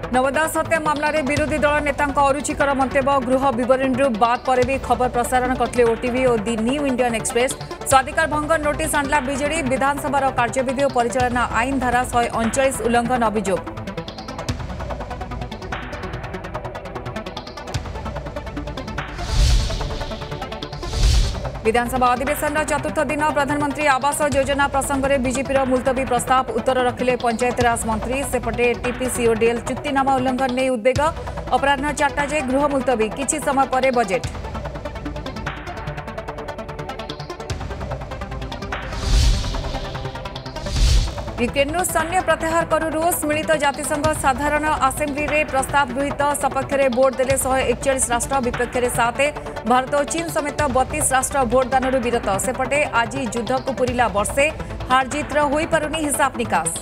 नवदास हत्या मामला रे विरोधी दल नेता अरुचिकर मंतव्य गृह विवरणीरू बाद पर भी खबर प्रसारण करते ओटीवी और दि न्यू इंडियन एक्सप्रेस। स्वाधिकार भंग नोटिस आणला बीजेडी। विधानसभा कार्यविधि और परिचालना आईन धारा 139 उल्लंघन अभियोग। विधानसभा अधिवेशन चतुर्थ दिन प्रधानमंत्री आवास योजना प्रसंग में बीजेपी मुलतवी प्रस्ताव उत्तर रखिले पंचायतराज मंत्री। सेपटे टीपीसीओडीएल चुक्तिनामा उल्लंघन नहीं उद्वेग। अपराह्न 4टा जाए गृह मुलतवी। किछि समय पर बजेट। यूक्रेन सैन्य प्रत्याहार करू रूस। मिलित जातिसंघ साधारण आसेम्बली रे प्रस्ताव गृहीत। सपक्ष में भोट देले 141 राष्ट्र, विपक्ष में 7। भारत और चीन समेत 32 राष्ट्र भोटदान विरत। सेपटे आज युद्ध को पूरिला वर्षे। हारजितर हो पारुनी हिसाब निकास।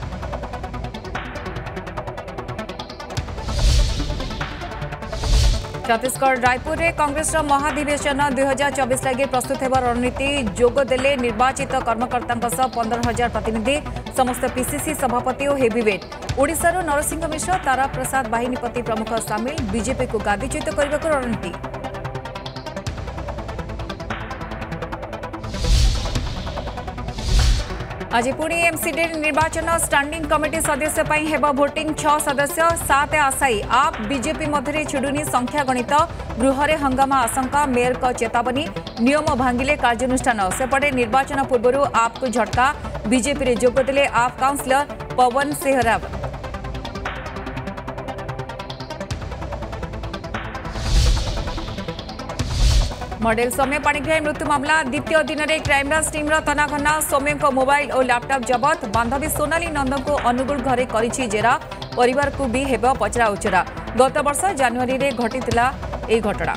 छत्तीसगढ़ रायपुर में कांग्रेस महाधिवेशन 2024 लगे प्रस्तुत होगा रणनीति। जोगदेले निर्वाचित कर्मकर्ता 15,000 प्रतिनिधि। समस्त पीसीसी सभापति और हेवीवेट। ओडिशारू नरसिंह मिश्र, तारा प्रसाद बाहिनीपति प्रमुख सामिल। बीजेपी को गादीच्युत करने को रणनीति। आज पुणी एमसीडी निर्वाचन स्टैंडिंग कमिटी सदस्य हेब भोटिंग। 6 सदस्य 7 आशायी। आप बीजेपी मध्य छिड़ुनी संख्या गणित। गृह में हंगामा आशंका। मेयर को चेतावनी। नियम भांगिले कार्यानुष्ठान। सेपटे निर्वाचन पूर्व आप को झटका। बीजेपी रे जोगदेले आप काउंसिलर पवन सेहराव। मॉडल सौम्य पाणिग्राही मृत्यु मामला द्वितीय दिन में क्राइमब्रांच टीम तनाघना। सौम्य को मोबाइल और लैपटॉप जबत। बांधवी सोनाली नंद को अनुगुल घरे करिछि जेरा। परिवार को भी हेब पचरा उचरा। गत वर्ष जनवरी रे घटितिला ए घटना।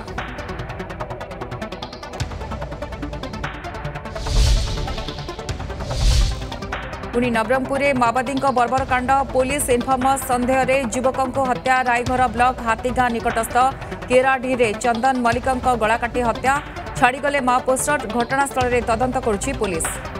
पुणी नवरंगपुर में माओवादी बर्बरकांड। पुलिस इनफॉर्मर सन्देह रे युवकों को हत्या। रायघर ब्लॉक हाथीगाँ निकटस्थ केराडी रे चंदन मल्लिक गला काटी हत्या। छाड़ीगले माओ पोस्टर। घटनास्थल में तदंत करुछि पुलिस।